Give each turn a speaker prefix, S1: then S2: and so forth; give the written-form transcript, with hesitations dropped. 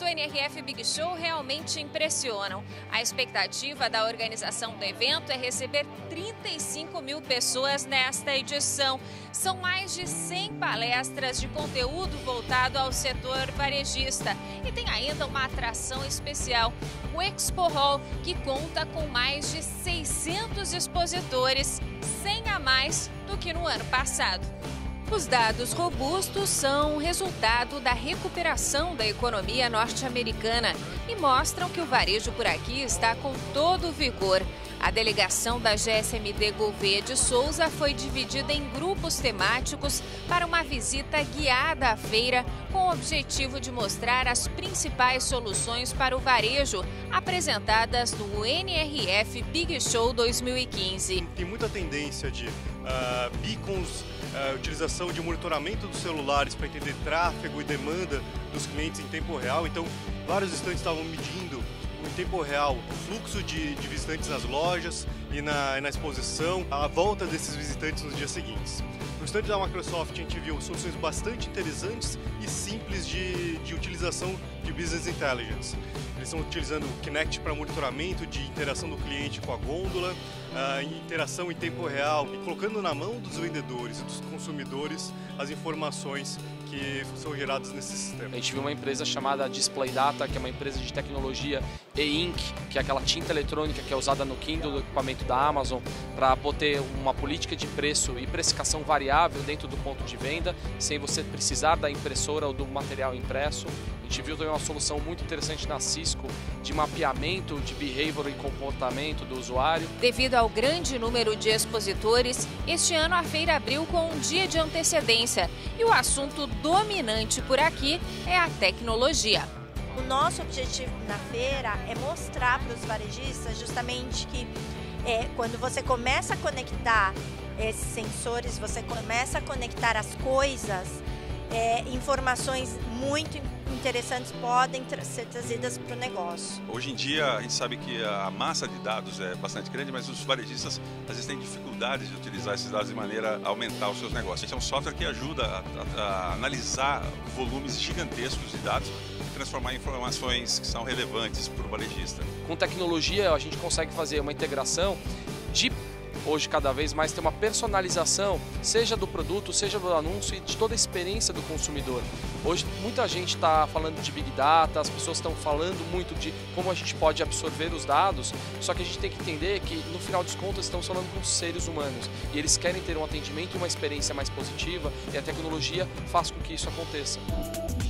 S1: NRF Big Show realmente impressionam. A expectativa da organização do evento é receber 35 mil pessoas nesta edição. São mais de 100 palestras de conteúdo voltado ao setor varejista. E tem ainda uma atração especial, o Expo Hall, que conta com mais de 600 expositores, 100 a mais do que no ano passado. Os dados robustos são resultado da recuperação da economia norte-americana e mostram que o varejo por aqui está com todo o vigor. A delegação da GSMD Gouveia de Souza foi dividida em grupos temáticos para uma visita guiada à feira com o objetivo de mostrar as principais soluções para o varejo apresentadas no NRF Big Show 2015.
S2: Tem muita tendência de beacons, utilização de monitoramento dos celulares para entender tráfego e demanda dos clientes em tempo real. Então, vários estandes estavam medindo em tempo real o fluxo de visitantes nas lojas e na exposição, a volta desses visitantes nos dias seguintes. No stand da Microsoft a gente viu soluções bastante interessantes e simples de utilização de Business Intelligence. Eles estão utilizando o Kinect para monitoramento de interação do cliente com a gôndola, interação em tempo real e colocando na mão dos vendedores e dos consumidores as informações que são geradas nesse sistema.
S3: A gente viu uma empresa chamada Display Data, que é uma empresa de tecnologia e-ink, que é aquela tinta eletrônica que é usada no Kindle, do equipamento da Amazon, para ter uma política de preço e precificação variável dentro do ponto de venda, sem você precisar da impressora ou do material impresso. A gente viu também uma solução muito interessante na Cisco de mapeamento de behavior e comportamento do usuário.
S1: Devido ao grande número de expositores, este ano a feira abriu com um dia de antecedência e o assunto dominante por aqui é a tecnologia.
S4: O nosso objetivo na feira é mostrar para os varejistas justamente que quando você começa a conectar esses sensores, você começa a conectar as coisas, informações muito interessantes podem ser trazidas para o negócio.
S5: Hoje em dia a gente sabe que a massa de dados é bastante grande, mas os varejistas às vezes têm dificuldades de utilizar esses dados de maneira a aumentar os seus negócios. Esse é um software que ajuda a analisar volumes gigantescos de dados e transformar em informações que são relevantes para o varejista.
S3: Com tecnologia a gente consegue fazer uma integração de hoje cada vez mais ter uma personalização, seja do produto, seja do anúncio e de toda a experiência do consumidor. Hoje muita gente está falando de Big Data, as pessoas estão falando muito de como a gente pode absorver os dados, só que a gente tem que entender que no final dos contas estamos falando com seres humanos e eles querem ter um atendimento e uma experiência mais positiva e a tecnologia faz com que isso aconteça.